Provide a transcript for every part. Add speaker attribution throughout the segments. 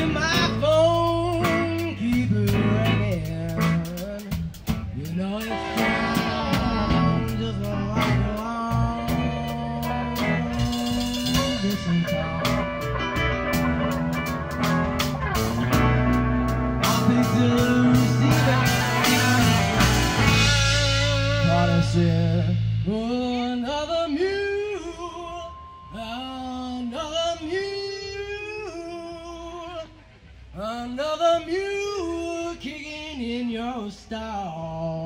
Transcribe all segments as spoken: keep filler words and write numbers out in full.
Speaker 1: hear my phone keep ringing. You know it sounds just like a long distance call. I'll pick the receiver. Carter said, oh, another mule, another mule, another mule kicking in your stall.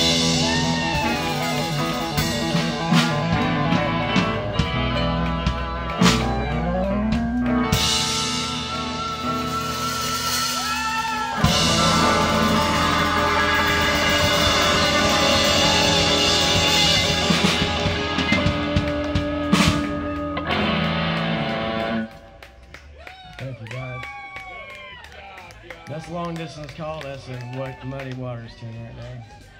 Speaker 1: Thank you, guys. That's a long distance call. That's a what Muddy Waters tune right there.